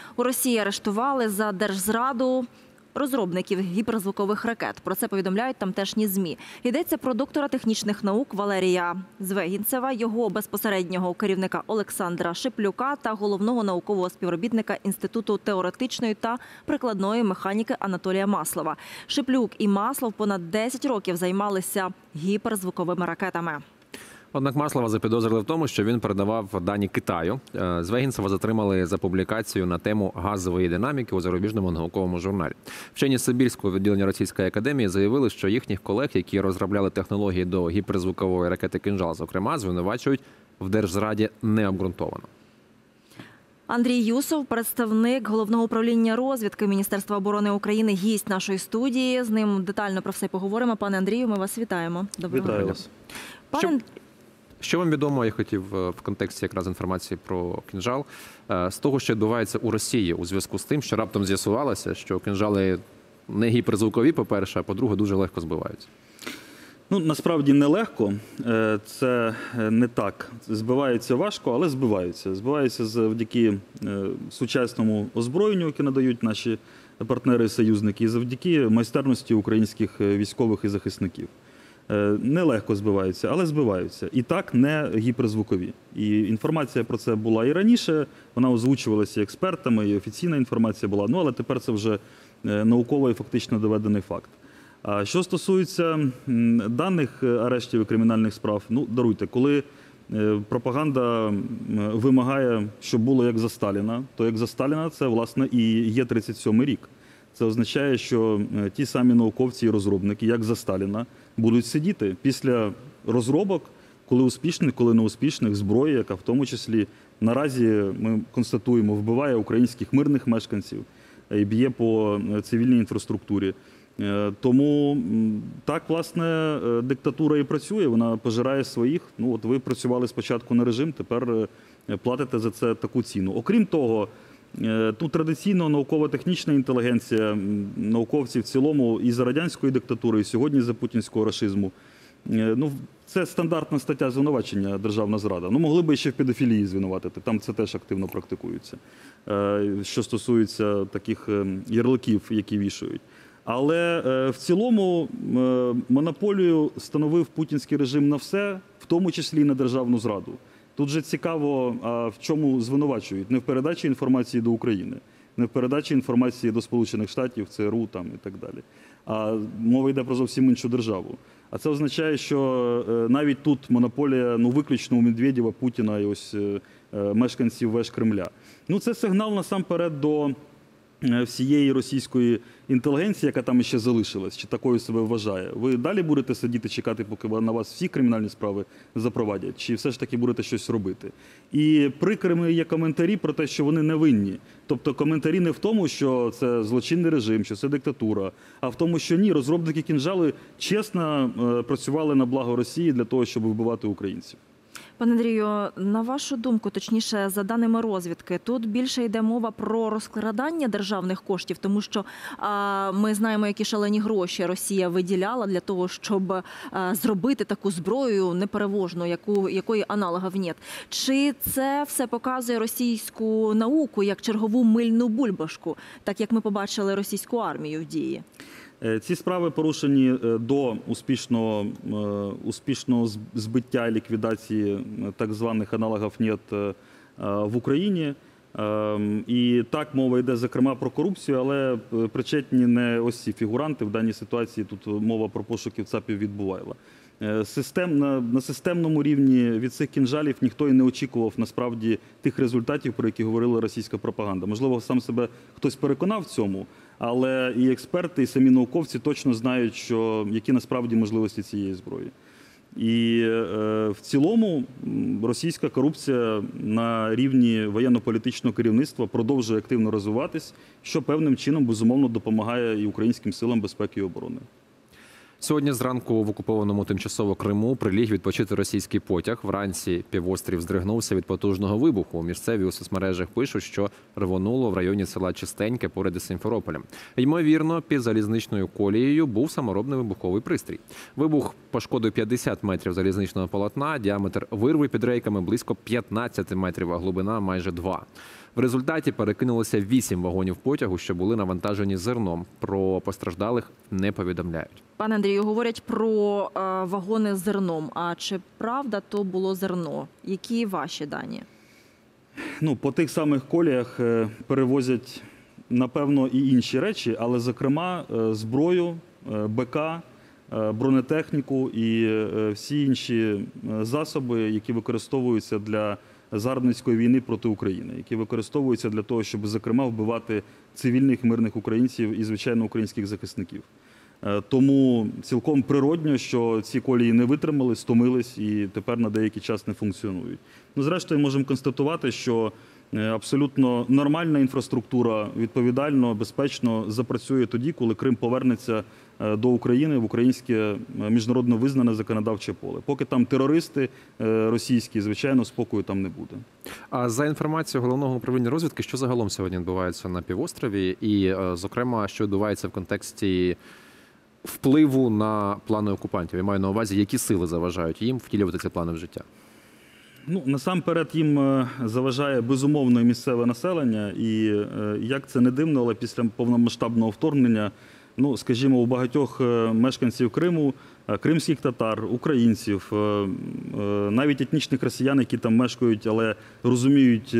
У Росії арештували за держзраду розробників гіперзвукових ракет. Про це повідомляють тамтешні ЗМІ. Йдеться про доктора технічних наук Валерія Звегінцева, його безпосереднього керівника Олександра Шиплюка та головного наукового співробітника Інституту теоретичної та прикладної механіки Анатолія Маслова. Шиплюк і Маслов понад 10 років займалися гіперзвуковими ракетами. Однак Маслова запідозрили в тому, що він передавав дані Китаю. Звегінцева затримали за публікацію на тему газової динаміки у зарубіжному науковому журналі. Вчені Сибірського відділення Російської академії заявили, що їхніх колег, які розробляли технології до гіперзвукової ракети «Кинжал», зокрема, звинувачують в держзраді необґрунтовано. Андрій Юсов, представник Головного управління розвідки Міністерства оборони України, гість нашої студії. З ним детально про все поговоримо. Пане Андрію, ми вас вітаємо. Доброго Вітаю вас. Що вам відомо, я хотів в контексті якраз інформації про «Кинжал», з того, що відбувається у Росії у зв'язку з тим, що раптом з'ясувалося, що «Кинжали» не гіперзвукові, по-перше, а по-друге, дуже легко збиваються? Ну, насправді нелегко, це не так. Збиваються важко, але збиваються. Збиваються завдяки сучасному озброєнню, яке надають наші партнери і союзники, і завдяки майстерності українських військових і захисників. Нелегко збиваються, але збиваються. І так, не гіперзвукові. І інформація про це була і раніше, вона озвучувалася експертами, і офіційна інформація була, але тепер це вже науково і фактично доведений факт. А що стосується даних арештів і кримінальних справ, даруйте, коли пропаганда вимагає, щоб було як за Сталіна, то як за Сталіна це, власне, і є 37-й рік. Це означає, що ті самі науковці і розробники, як за Сталіна, будуть сидіти після розробок, коли успішних, коли неуспішних, зброї, яка в тому числі наразі, ми констатуємо, вбиває українських мирних мешканців і б'є по цивільній інфраструктурі. Тому так, власне, диктатура і працює, вона пожирає своїх. От ви працювали спочатку на режим, тепер платите за це таку ціну. Окрім того, тут традиційно наукова-технічна інтелігенція, науковці в цілому і за радянської диктатури, і сьогодні за путінського рашизму. Це стандартна стаття звинувачення державна зрада. Могли би ще в педофілії звинуватити, там це теж активно практикується, що стосується таких ярликів, які вішають. Але в цілому монополію становив путінський режим на все, в тому числі і на державну зраду. Тут же цікаво, в чому звинувачують. Не в передачі інформації до України, не в передачі інформації до Сполучених Штатів, ЦРУ там, і так далі. А мова йде про зовсім іншу державу. А це означає, що навіть тут монополія виключно у Медведєва, Путіна і ось мешканців веж Кремля. Це сигнал насамперед до всієї російської інтелігенції, яка там ще залишилась, чи такою себе вважає. Ви далі будете сидіти, чекати, поки на вас всі кримінальні справи запровадять, чи все ж таки будете щось робити? І прикрими є коментарі про те, що вони невинні. Тобто коментарі не в тому, що це злочинний режим, що це диктатура, а в тому, що ні, розробники «Кинжалу» чесно працювали на благо Росії для того, щоб вбивати українців. Пане Андрію, на вашу думку, точніше, за даними розвідки, тут більше йде мова про розкрадання державних коштів, тому що ми знаємо, які шалені гроші Росія виділяла для того, щоб зробити таку зброю непереможну, якої аналогів нет. Чи це все показує російську науку як чергову мильну бульбашку, так як ми побачили російську армію в дії? Ці справи порушені до успішного збиття і ліквідації так званих аналогів НЕТ в Україні. І так, мова йде, зокрема, про корупцію, але причетні не ось ці фігуранти. В даній ситуації тут мова про пошуків ЦАПів відбувала. На системному рівні від цих «Кинжалів» ніхто і не очікував, насправді, тих результатів, про які говорила російська пропаганда. Можливо, сам себе хтось переконав в цьому, але і експерти, і самі науковці точно знають, які насправді можливості цієї зброї. І в цілому російська корупція на рівні воєнно-політичного керівництва продовжує активно розвиватись, що певним чином, безумовно, допомагає і українським силам безпеки і оборони. Сьогодні зранку в окупованому тимчасово Криму приліг відпочити російський потяг. Вранці півострів здригнувся від потужного вибуху. Місцеві у соцмережах пишуть, що рвонуло в районі села Чистеньке поряд із Сімферополем. Ймовірно, під залізничною колією був саморобний вибуховий пристрій. Вибух пошкодив 50 метрів залізничного полотна, діаметр вирви під рейками близько 15 метрів, а глибина майже 2. В результаті перекинулося 8 вагонів потягу, що були навантажені зерном. Про постраждалих не повідомляють. Пане Андрію, говорять про вагони з зерном. А чи правда то було зерно? Які ваші дані? Ну, по тих самих коліях перевозять, напевно, і інші речі, але, зокрема, зброю, БК, бронетехніку і всі інші засоби, які використовуються для загарбницької війни проти України, які використовуються для того, щоб, зокрема, вбивати цивільних мирних українців і, звичайно, українських захисників. Тому цілком природньо, що ці колії не витримали, стомились і тепер на деякий час не функціонують. Ну, зрештою, можемо констатувати, що абсолютно нормальна інфраструктура відповідально, безпечно запрацює тоді, коли Крим повернеться до України в українське міжнародно визнане законодавче поле. Поки там терористи російські, звичайно, спокою там не буде. А за інформацією Головного управління розвідки, що загалом сьогодні відбувається на півострові і, зокрема, що відбувається в контексті впливу на плани окупантів? Я маю на увазі, які сили заважають їм втілювати ці плани в життя? Ну, насамперед їм заважає безумовно місцеве населення, і як це не дивно, але після повномасштабного вторгнення, ну, скажімо, у багатьох мешканців Криму, кримських татар, українців, навіть етнічних росіян, які там мешкають, але розуміють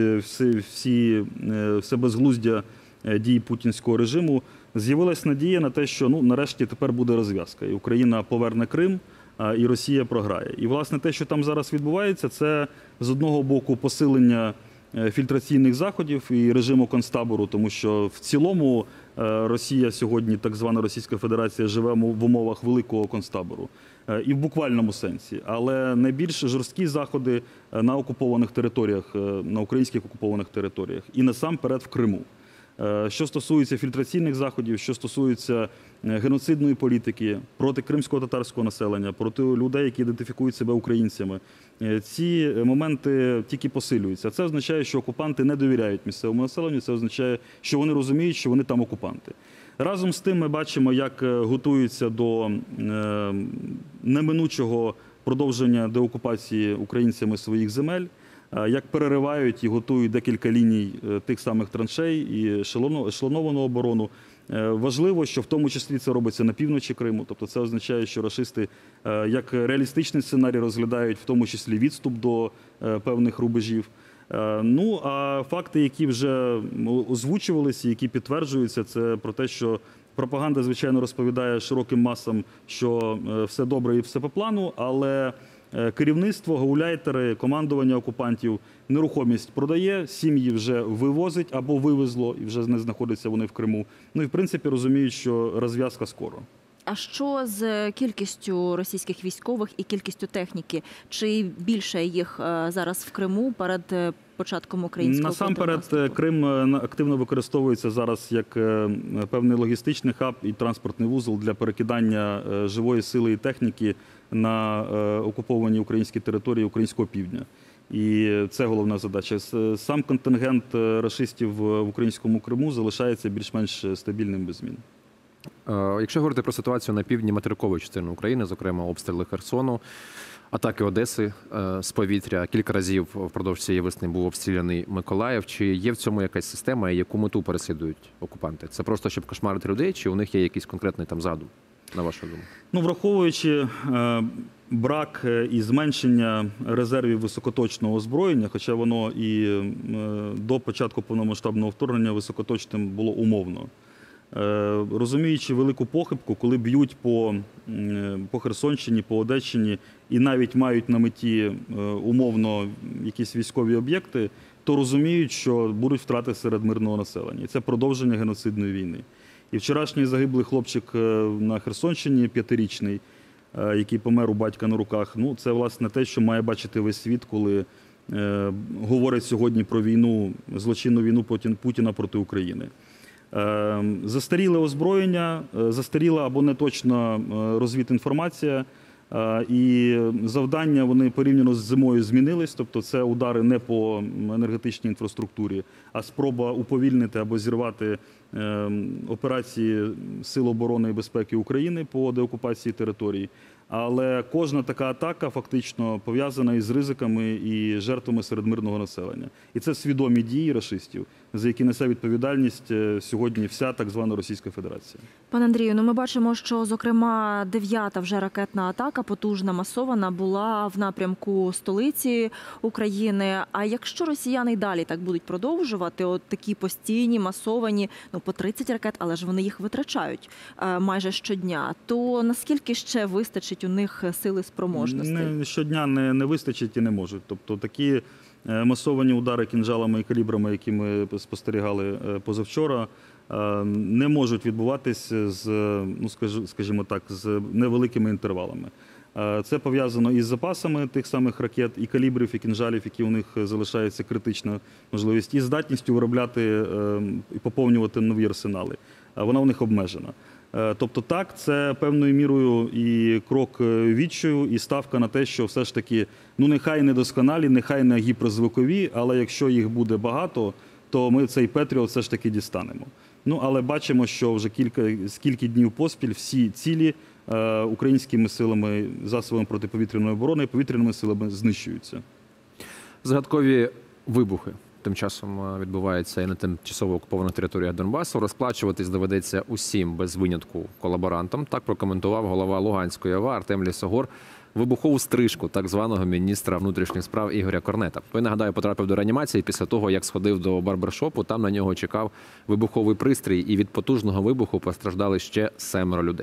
все безглуздя дій путінського режиму, з'явилась надія на те, що, ну, нарешті тепер буде розв'язка, і Україна поверне Крим, і Росія програє. І, власне, те, що там зараз відбувається, це, з одного боку, посилення фільтраційних заходів і режиму концтабору, тому що в цілому Росія сьогодні, так звана Російська Федерація, живе в умовах великого концтабору. І в буквальному сенсі. Але найбільш жорсткі заходи на окупованих територіях, на українських окупованих територіях. І насамперед в Криму. Що стосується фільтраційних заходів, що стосується геноцидної політики проти кримсько-татарського населення, проти людей, які ідентифікують себе українцями, ці моменти тільки посилюються. Це означає, що окупанти не довіряють місцевому населенню, це означає, що вони розуміють, що вони там окупанти. Разом з тим ми бачимо, як готуються до неминучого продовження деокупації українцями своїх земель, як переривають і готують декілька ліній тих самих траншей і ешелоновану оборону. Важливо, що в тому числі це робиться на півночі Криму, тобто це означає, що рашисти як реалістичний сценарій розглядають в тому числі відступ до певних рубежів. Ну, а факти, які вже озвучувалися, які підтверджуються, це про те, що пропаганда, звичайно, розповідає широким масам, що все добре і все по плану, але керівництво, гауляйтери, командування окупантів нерухомість продає, сім'ї вже вивозить або вивезло, і вже не знаходяться вони в Криму. Ну і, в принципі, розуміють, що розв'язка скоро. А що з кількістю російських військових і кількістю техніки? Чи більше їх зараз в Криму перед початком українського насамперед, контрнаступу? Крим активно використовується зараз як певний логістичний хаб і транспортний вузол для перекидання живої сили і техніки на окуповані українські території українського півдня. І це головна задача. Сам контингент рашистів в українському Криму залишається більш-менш стабільним без змін. Якщо говорити про ситуацію на півдні материкової частини України, зокрема обстріли Херсону, атаки Одеси з повітря, кілька разів впродовж цієї весни був обстріляний Миколаїв. Чи є в цьому якась система і яку мету переслідують окупанти? Це просто, щоб кошмарити людей, чи у них є якийсь конкретний там задум, на вашу думку? Ну, враховуючи брак і зменшення резервів високоточного озброєння, хоча воно і до початку повномасштабного вторгнення високоточним було умовно. Розуміючи велику похибку, коли б'ють по Херсонщині, по Одещині і навіть мають на меті умовно якісь військові об'єкти, то розуміють, що будуть втрати серед мирного населення. І це продовження геноцидної війни. І вчорашній загиблий хлопчик на Херсонщині, 5-річний, який помер у батька на руках, ну це, власне, те, що має бачити весь світ, коли говорить сьогодні про війну, злочинну війну Путіна проти України. Застаріле озброєння, застаріла або неточна розвідінформація, і завдання вони порівняно з зимою змінились, тобто це удари не по енергетичній інфраструктурі, а спроба уповільнити або зірвати операції Сил оборони і безпеки України по деокупації територій. Але кожна така атака фактично пов'язана із ризиками і жертвами серед мирного населення. І це свідомі дії рашистів, за які несе відповідальність сьогодні вся так звана Російська Федерація. Пане Андрію, ми бачимо, що, зокрема, 9-та вже ракетна атака, потужна, масована, була в напрямку столиці України. А якщо росіяни й далі так будуть продовжувати, от такі постійні, масовані, по 30 ракет, але ж вони їх витрачають майже щодня, то наскільки ще вистачить у них сили спроможностей? Щодня не вистачить і не можуть. Тобто такі масовані удари кінжалами і калібрами, які ми спостерігали позавчора, не можуть відбуватися скажімо так, з невеликими інтервалами. Це пов'язано із запасами тих самих ракет, і калібрів, і кінжалів, які у них залишається критична можливість, і здатністю виробляти і поповнювати нові арсенали. Вона у них обмежена. Тобто так, це певною мірою і крок відчаю, і ставка на те, що все ж таки, нехай не досконалі, нехай не гіперзвукові, але якщо їх буде багато, то ми цей Петріот все ж таки дістанемо. Але бачимо, що вже скільки днів поспіль всі цілі українськими силами, засобами протиповітряної оборони і повітряними силами знищуються. Загадкові вибухи тим часом відбуваються і на тимчасово окупованих територіях Донбасу. Розплачуватись доведеться усім без винятку колаборантам. Так прокоментував голова Луганської ОВА Артем Лісогор вибухову стрижку так званого міністра внутрішніх справ Ігоря Корнета. Той, нагадаю, потрапив до реанімації після того, як сходив до барбершопу. Там на нього чекав вибуховий пристрій, і від потужного вибуху постраждали ще 7 людей.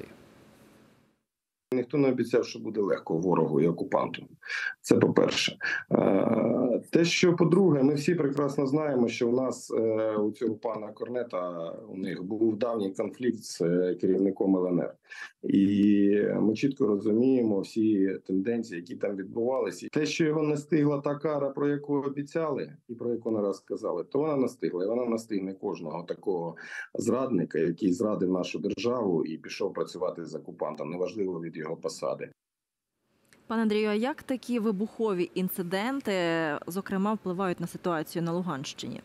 Ніхто не обіцяв, що буде легко ворогу і окупанту. Це по-перше. Те, що по-друге, ми всі прекрасно знаємо, що у нас, у цього пана Корнета, у них був давній конфлікт з керівником ЛНР. І ми чітко розуміємо всі тенденції, які там відбувалися. Те, що його настигла та кара, про яку обіцяли і про яку не раз сказали, то вона настигла. І вона настигне кожного такого зрадника, який зрадив нашу державу і пішов працювати з окупантом, неважливо від його посади. Пане Андрію, а як такі вибухові інциденти, зокрема, впливають на ситуацію на Луганщині?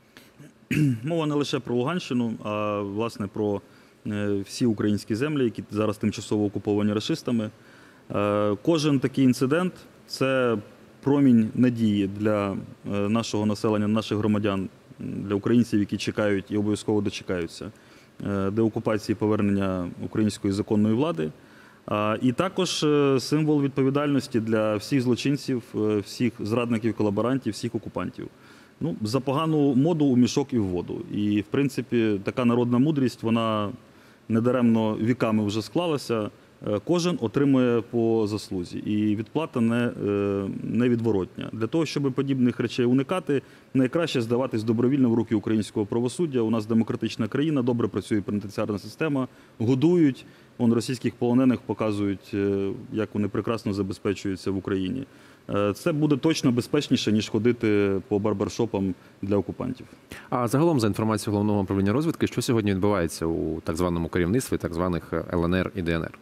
Мова не лише про Луганщину, а, власне, про всі українські землі, які зараз тимчасово окуповані рашистами. Кожен такий інцидент – це промінь надії для нашого населення, наших громадян, для українців, які чекають і обов'язково дочекаються деокупації, повернення української законної влади. І також символ відповідальності для всіх злочинців, всіх зрадників, колаборантів, всіх окупантів. За погану моду у мішок і в воду. І, в принципі, така народна мудрість, вона недаремно віками вже склалася. Кожен отримує по заслузі. І відплата невідворотня. Для того, щоб подібних речей уникати, найкраще здаватись добровільно в руки українського правосуддя. У нас демократична країна, добре працює пенітенціарна система, годують. Російських полонених показують, як вони прекрасно забезпечуються в Україні. Це буде точно безпечніше, ніж ходити по барбершопам для окупантів. А загалом, за інформацією Головного управління розвідки, що сьогодні відбувається у так званому керівництві, так званих ЛНР і ДНР?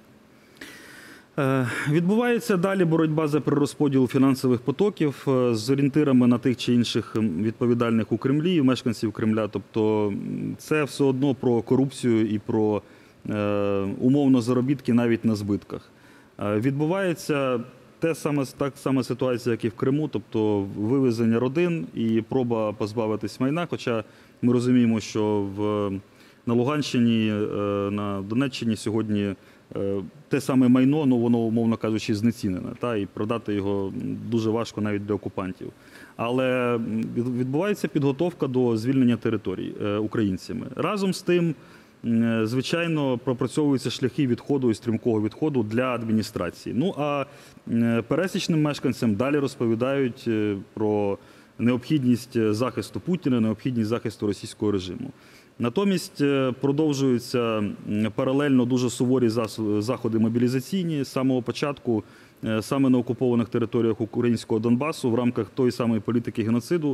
Відбувається далі боротьба за перерозподіл фінансових потоків з орієнтирами на тих чи інших відповідальних у Кремлі, мешканців Кремля. Тобто це все одно про корупцію і про умовно заробітки навіть на збитках. Відбувається так сама ситуація, як і в Криму, тобто вивезення родин і проба позбавитись майна, хоча ми розуміємо, що на Луганщині, на Донеччині сьогодні те саме майно, воно, умовно кажучи, знецінене, і продати його дуже важко навіть для окупантів. Але відбувається підготовка до звільнення територій українцями. Разом з тим, звичайно, пропрацьовуються шляхи відходу і стрімкого відходу для адміністрації. А пересічним мешканцям далі розповідають про необхідність захисту Путіна, необхідність захисту російського режиму. Натомість продовжуються паралельно дуже суворі заходи мобілізаційні. З самого початку саме на окупованих територіях українського Донбасу в рамках тої самої політики геноциду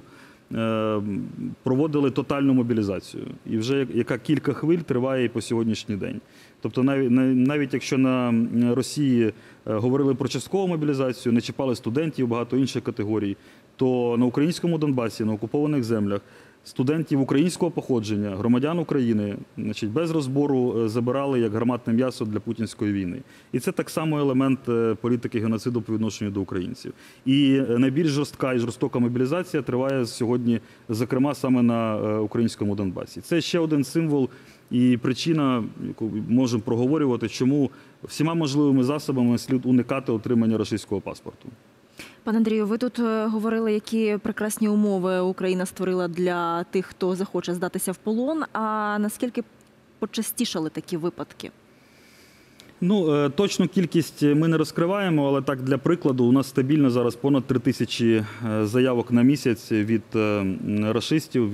проводили тотальну мобілізацію. І вже яка кілька хвиль триває і по сьогоднішній день. Тобто навіть якщо на Росії говорили про часткову мобілізацію, не чіпали студентів, багато інших категорій, то на українському Донбасі, на окупованих землях студентів українського походження, громадян України, значить, без розбору забирали як гарматне м'ясо для путінської війни. І це так само елемент політики геноциду по відношенню до українців. І найбільш жорстка і жорстока мобілізація триває сьогодні, зокрема, саме на українському Донбасі. Це ще один символ і причина, яку можемо проговорювати, чому всіма можливими засобами слід уникати отримання російського паспорту. Пане Андрію, ви тут говорили, які прекрасні умови Україна створила для тих, хто захоче здатися в полон. А наскільки почастішали такі випадки? Ну, точну кількість ми не розкриваємо, але так, для прикладу, у нас стабільно зараз понад 3000 заявок на місяць від рашистів,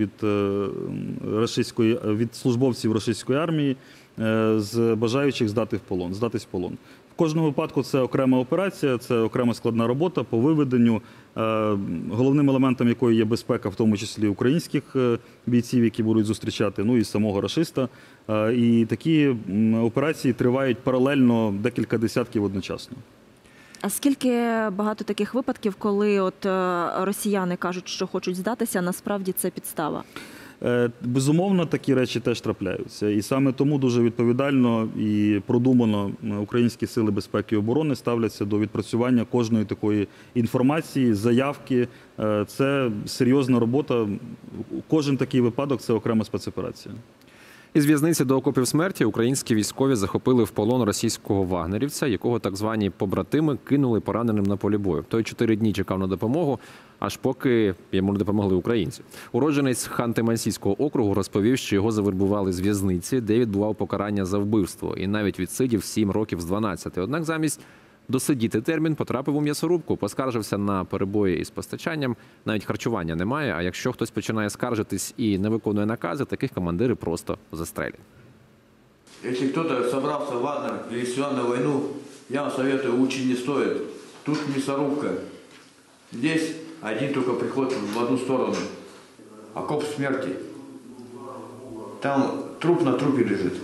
від службовців російської армії, з бажаючих здатись в полон. В кожному випадку це окрема операція, це окрема складна робота по виведенню, головним елементом якої є безпека, в тому числі українських бійців, які будуть зустрічати, ну і самого рашиста. І такі операції тривають паралельно декілька десятків одночасно. А скільки багато таких випадків, коли от росіяни кажуть, що хочуть здатися, насправді це підстава? Безумовно, такі речі теж трапляються. І саме тому дуже відповідально і продумано українські сили безпеки і оборони ставляться до відпрацювання кожної такої інформації, заявки. Це серйозна робота. Кожен такий випадок – це окрема спецоперація. Із в'язниці до окопів смерті українські військові захопили в полон російського вагнерівця, якого так звані побратими кинули пораненим на полі бою. Той 4 дні чекав на допомогу, аж поки йому не допомогли українці. Уродженець Ханти-Мансійського округу розповів, що його завербували з в'язниці, де відбував покарання за вбивство. І навіть відсидів 7 років з 12. Однак замість досидіти термін потрапив у м'ясорубку, поскаржився на перебої із постачанням. Навіть харчування немає, а якщо хтось починає скаржитись і не виконує накази, таких командири просто застрелять. Если кто-то собрался в Вагнер или сюда на войну, я вам советую, лучше не стоит. Тут мясорубка. Здесь один только приход в одну сторону. Окоп смерти. Там труп на трупе лежит.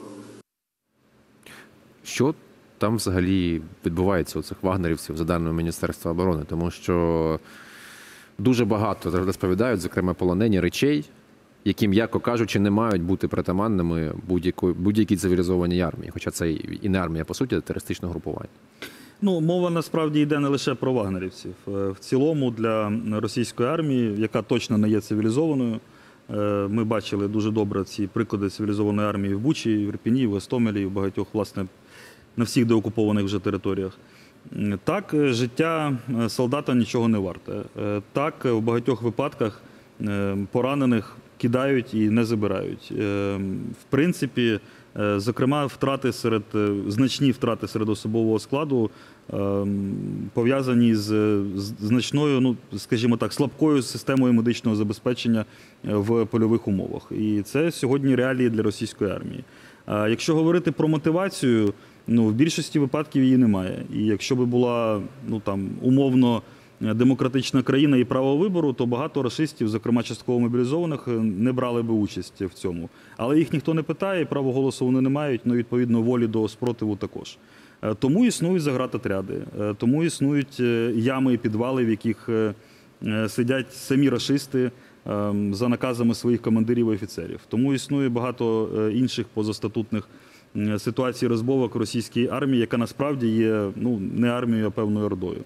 Що там взагалі відбувається у цих вагнерівців, за даними Міністерства оборони? Тому що дуже багато розповідають, зокрема полонені, речей, які, м'яко кажучи, не мають бути притаманними будь-якій цивілізованій армії. Хоча це і не армія, по суті, а терористичне групування. Ну, мова насправді йде не лише про вагнерівців. В цілому для російської армії, яка точно не є цивілізованою, ми бачили дуже добре ці приклади цивілізованої армії в Бучі, в Ірпіні, в Гостомелі, в багатьох, власне, на всіх деокупованих вже територіях. Так, життя солдата нічого не варте. Так, в багатьох випадках поранених кидають і не забирають. В принципі, зокрема, значні втрати серед особового складу пов'язані з значною, ну, скажімо так, слабкою системою медичного забезпечення в польових умовах. І це сьогодні реалії для російської армії. Якщо говорити про мотивацію, ну, в більшості випадків її немає. І якщо б була, ну, там, умовно демократична країна і право вибору, то багато рашистів, зокрема частково мобілізованих, не брали би участь в цьому. Але їх ніхто не питає, право голосу вони не мають, ну, відповідно, волі до спротиву також. Тому існують заградотряди, тому існують ями і підвали, в яких сидять самі рашисти за наказами своїх командирів і офіцерів. Тому існує багато інших позастатутних ситуацій розбовок російської армії, яка насправді є, ну, не армією, а певною ордою.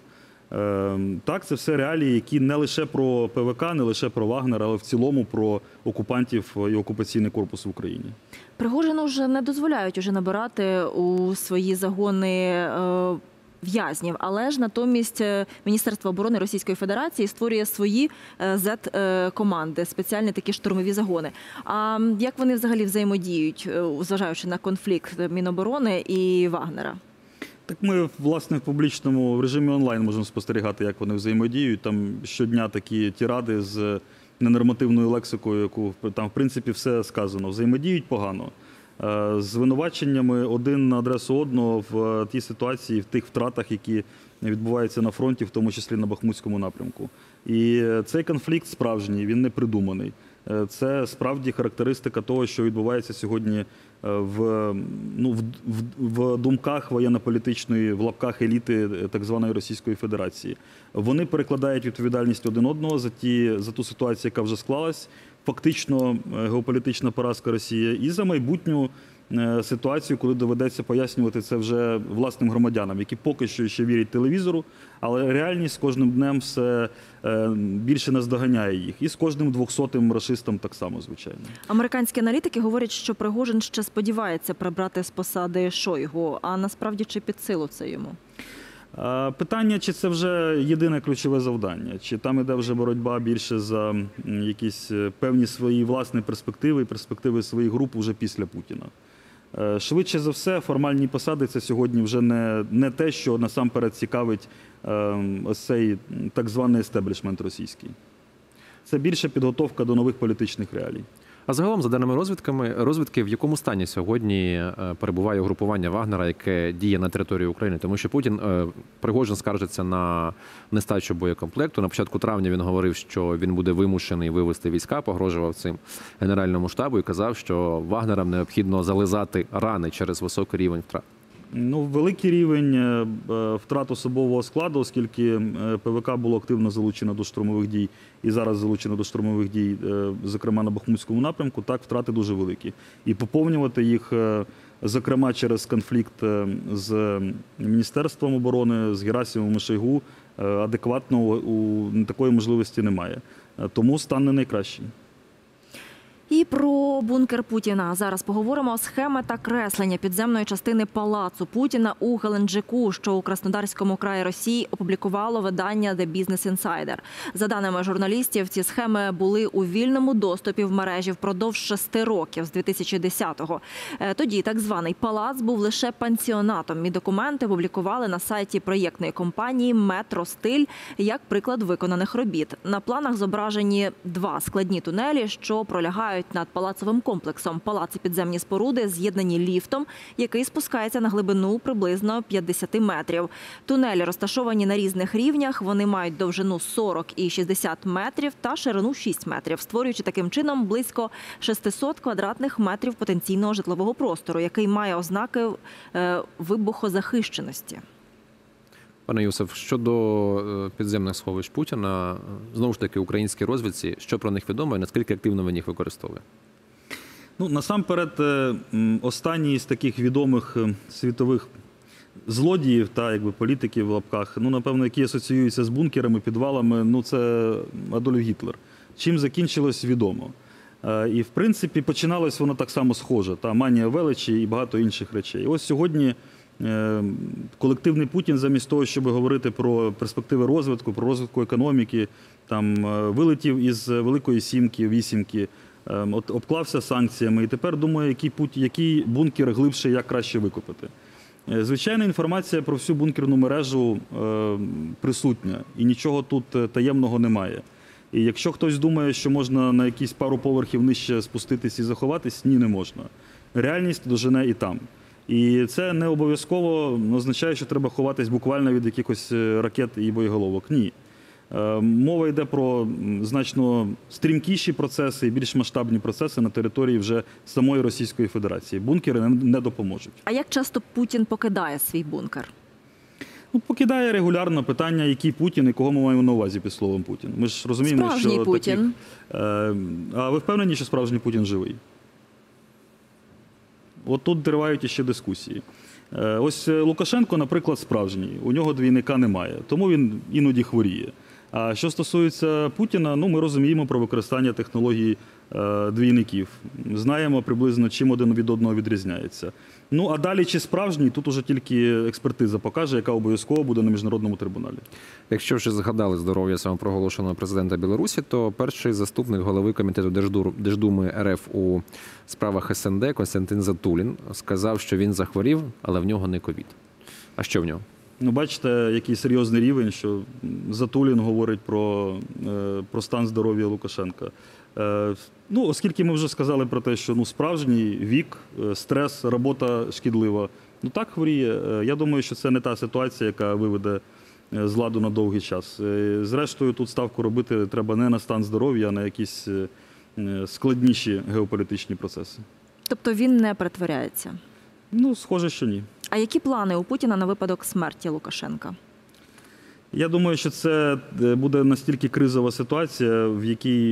Так, це все реалії, які не лише про ПВК, не лише про Вагнер, але в цілому про окупантів і окупаційний корпус в Україні. Пригожину вже не дозволяють уже набирати у свої загони в'язнів, але ж натомість Міністерство оборони Російської Федерації створює свої Z-команди, спеціальні такі штурмові загони. А як вони взагалі взаємодіють, зважаючи на конфлікт Міноборони і Вагнера? Так ми, власне, в режимі онлайн можемо спостерігати, як вони взаємодіють. Там щодня такі тиради з ненормативною лексикою, яку там, в принципі, все сказано. Взаємодіють погано. З звинуваченнями один на адресу одного в тій ситуації, в тих втратах, які відбуваються на фронті, в тому числі на Бахмутському напрямку. І цей конфлікт справжній, він не придуманий. Це справді характеристика того, що відбувається сьогодні в думках воєнно-політичної, в лапках еліти так званої Російської Федерації. Вони перекладають відповідальність один одного за ту ситуацію, яка вже склалась. фактично геополітична поразка Росії, і за майбутню ситуацію, коли доведеться пояснювати це вже власним громадянам, які поки що ще вірять телевізору, але реальність з кожним днем все більше наздоганяє їх. І з кожним 200-м рашистом так само, звичайно. Американські аналітики говорять, що Пригожин ще сподівається прибрати з посади Шойгу, а насправді чи під силу це йому? Питання, чи це вже єдине ключове завдання, чи там іде вже боротьба більше за якісь певні свої власні перспективи і перспективи своїх груп вже після Путіна. Швидше за все, формальні посади – це сьогодні вже не те, що насамперед цікавить ось цей так званий естеблішмент російський. Це більше підготовка до нових політичних реалій. А загалом, за даними розвідки, в якому стані сьогодні перебуває угрупування Вагнера, яке діє на території України? Тому що Пригожин скаржиться на нестачу боєкомплекту. На початку травня він говорив, що він буде вимушений вивести війська, погрожував цим Генеральному штабу і казав, що Вагнерам необхідно зализати рани через високий рівень втрат. Ну, великий рівень втрат особового складу, оскільки ПВК було активно залучено до штурмових дій і зараз залучено до штурмових дій, зокрема на Бахмутському напрямку, так, втрати дуже великі. І поповнювати їх, зокрема через конфлікт з Міністерством оборони, з Герасимовим і Шойгу, адекватно такої можливості немає. Тому стан не найкращий. І про бункер Путіна. Зараз поговоримо. Схеми та креслення підземної частини палацу Путіна у Геленджику, що у Краснодарському краї Росії, опублікувало видання The Business Insider. За даними журналістів, ці схеми були у вільному доступі в мережі впродовж 6 років, з 2010-го. Тоді так званий палац був лише пансіонатом. І документи публікували на сайті проєктної компанії «Метро Стиль» як приклад виконаних робіт. На планах зображені 2 складні тунелі, що пролягають над палацовим комплексом. Палац і підземні споруди з'єднані ліфтом, який спускається на глибину приблизно 50 метрів. Тунелі розташовані на різних рівнях. Вони мають довжину 40 і 60 метрів та ширину 6 метрів, створюючи таким чином близько 600 квадратних метрів потенційного житлового простору, який має ознаки вибухозахищеності. Пане Юсеф, щодо підземних сховищ Путіна, знову ж таки, українській розвідці, що про них відомо і наскільки активно він їх використовує? Ну, насамперед, останній з таких відомих світових злодіїв та якби політиків в лапках, ну, напевно, які асоціюються з бункерами, підвалами, ну, це Адольф Гітлер. Чим закінчилось, відомо. І, в принципі, починалось воно так само схоже, та манія величі і багато інших речей. І ось сьогодні колективний Путін, замість того, щоб говорити про перспективи розвитку, про розвитку економіки, там вилетів із Великої Сімки, Вісімки, обклався санкціями і тепер думає, який бункер глибше, як краще викопати. Звичайно, інформація про всю бункерну мережу присутня і нічого тут таємного немає. І якщо хтось думає, що можна на якісь пару поверхів нижче спуститись і заховатись, ні, не можна. Реальність дожене і там. І це не обов'язково означає, що треба ховатись буквально від якихось ракет і боєголовок. Ні. Мова йде про значно стрімкіші процеси і більш масштабні процеси на території вже самої Російської Федерації. Бункери не допоможуть. А як часто Путін покидає свій бункер? Ну, покидає регулярно. Питання, який Путін і кого ми маємо на увазі під словом Путін. Ми ж розуміємо, справжній що Путін. А ви впевнені, що справжній Путін живий? От тут тривають іще дискусії. Ось Лукашенко, наприклад, справжній. У нього двійника немає, тому він іноді хворіє. А що стосується Путіна, ну, ми розуміємо про використання технології двійників. Знаємо приблизно, чим один від одного відрізняється. Ну, а далі, чи справжній, тут уже тільки експертиза покаже, яка обов'язково буде на міжнародному трибуналі. Якщо вже згадали здоров'я самопроголошеного президента Білорусі, то перший заступник голови комітету Держдуми РФ у справах СНД Костянтин Затулін сказав, що він захворів, але в нього не ковід. А що в нього? Ну, бачите, який серйозний рівень, що Затулін говорить про стан здоров'я Лукашенка. Ну, оскільки ми вже сказали про те, що справжній вік, стрес, робота шкідлива, ну так хворіє. Я думаю, що це не та ситуація, яка виведе з ладу на довгий час. Зрештою, тут ставку робити треба не на стан здоров'я, а на якісь складніші геополітичні процеси. Тобто він не притворяється? Ну, схоже, що ні. А які плани у Путіна на випадок смерті Лукашенка? Я думаю, що це буде настільки кризова ситуація, в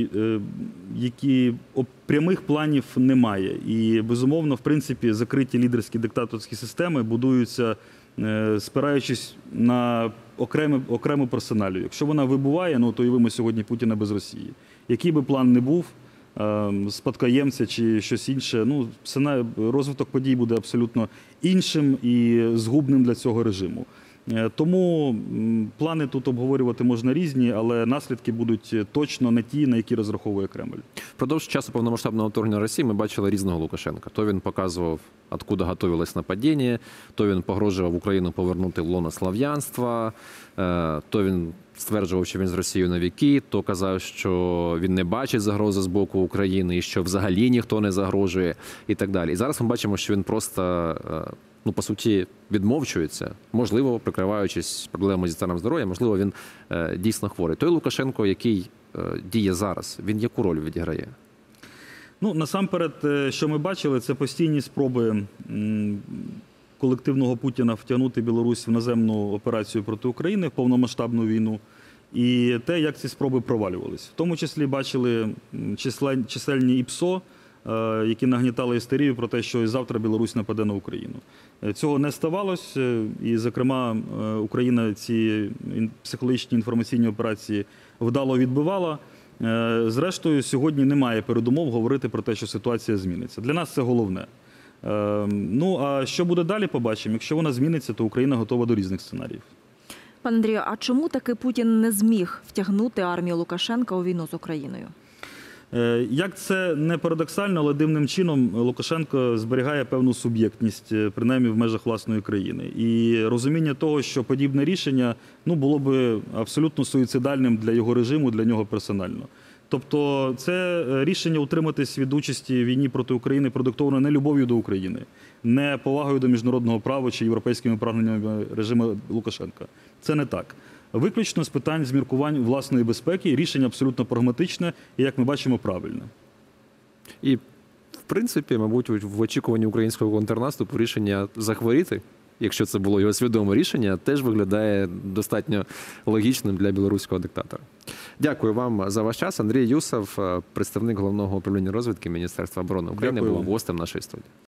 якій прямих планів немає. І, безумовно, в принципі, закриті лідерські диктаторські системи будуються, спираючись на окрему персоналію. Якщо вона вибуває, ну, то уявимо сьогодні Путіна без Росії. Який би план не був, спадкоємця чи щось інше, ну, розвиток подій буде абсолютно іншим і згубним для цього режиму. Тому плани тут обговорювати можна різні, але наслідки будуть точно не ті, на які розраховує Кремль. Впродовж часу повномасштабного вторгнення Росії ми бачили різного Лукашенка. То він показував, откуда готувалось нападіння, то він погрожував Україну повернути в лоно слав'янства, то він стверджував, що він з Росією на віки, то казав, що він не бачить загрози з боку України і що взагалі ніхто не загрожує і так далі. І зараз ми бачимо, що він просто, ну, по суті, відмовчується, можливо, прикриваючись проблемою зі станом здоров'я, можливо, він дійсно хворий. Той Лукашенко, який діє зараз, він яку роль відіграє? Ну, насамперед, що ми бачили, це постійні спроби колективного Путіна втягнути Білорусь в наземну операцію проти України, в повномасштабну війну, і те, як ці спроби провалювалися. В тому числі бачили чисельні ІПСО, які нагнітали істерію про те, що і завтра Білорусь нападе на Україну. Цього не ставалося, і, зокрема, Україна ці психологічні інформаційні операції вдало відбивала. Зрештою, сьогодні немає передумов говорити про те, що ситуація зміниться. Для нас це головне. Ну, а що буде далі, побачимо. Якщо вона зміниться, то Україна готова до різних сценаріїв. Пане Андрію, а чому таки Путін не зміг втягнути армію Лукашенка у війну з Україною? Як це не парадоксально, але дивним чином Лукашенко зберігає певну суб'єктність, принаймні в межах власної країни. І розуміння того, що подібне рішення, ну, було би абсолютно суїцидальним для його режиму, для нього персонально. Тобто це рішення утриматись від участі в війні проти України продиктовано не любов'ю до України, не повагою до міжнародного права чи європейськими прагненнями режиму Лукашенка. Це не так. Виключно з питань зміркувань власної безпеки, рішення абсолютно прагматичне і, як ми бачимо, правильне. І, в принципі, мабуть, в очікуванні українського контрнаступу рішення захворіти, якщо це було його свідоме рішення, теж виглядає достатньо логічним для білоруського диктатора. Дякую вам за ваш час. Андрій Юсов, представник Головного управління розвідки Міністерства оборони України, був гостем нашої студії.